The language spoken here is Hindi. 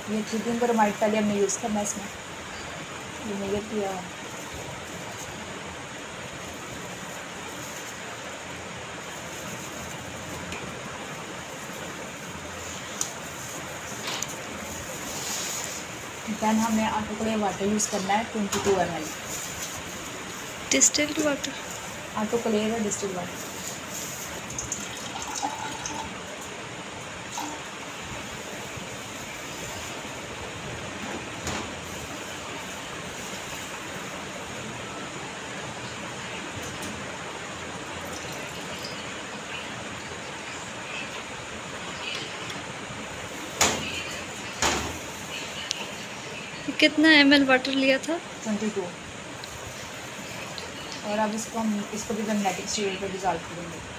ये थिकिंग ब्रोमाइड पहले हमने यूज़ करना है इसमें, ये मेजर किया है। दैन हमें ऑटोक्लेव वाटर यूज़ करना है 22 ml। डिस्टिल्ड वाटर, ऑटोक्लेव है डिस्टिल्ड वाटर। कितना ml वाटर लिया था? 22। और अब इसको भी मैग्नेटिक स्टील पे डिज़ोल्व करेंगे।